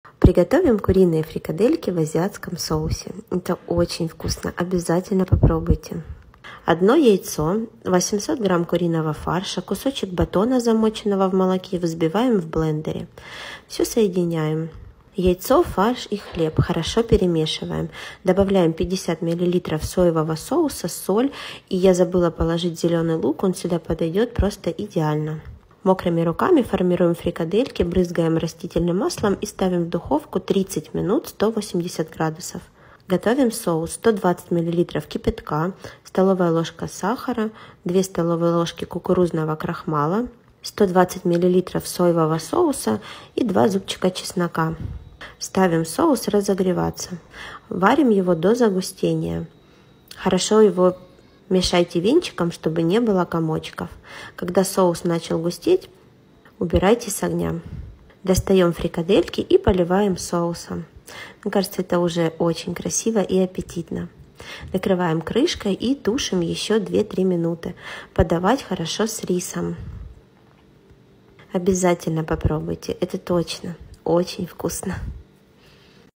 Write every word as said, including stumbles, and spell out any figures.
Приготовим куриные фрикадельки в азиатском соусе. Это очень вкусно, обязательно попробуйте. Одно яйцо, восемьсот грамм куриного фарша, кусочек батона, замоченного в молоке, взбиваем в блендере. Все соединяем. Яйцо, фарш и хлеб хорошо перемешиваем. Добавляем пятьдесят миллилитров соевого соуса, соль. И я забыла положить зеленый лук, он сюда подойдет просто идеально. Мокрыми руками формируем фрикадельки, брызгаем растительным маслом и ставим в духовку тридцать минут, сто восемьдесят градусов. Готовим соус: сто двадцать миллилитров кипятка, столовая ложка сахара, две столовые ложки кукурузного крахмала, сто двадцать миллилитров соевого соуса и два зубчика чеснока. Ставим соус разогреваться. Варим его до загустения. Хорошо его мешайте венчиком, чтобы не было комочков. Когда соус начал густеть, убирайте с огня. Достаем фрикадельки и поливаем соусом. Мне кажется, это уже очень красиво и аппетитно. Накрываем крышкой и тушим еще две-три минуты. Подавать хорошо с рисом. Обязательно попробуйте, это точно очень вкусно.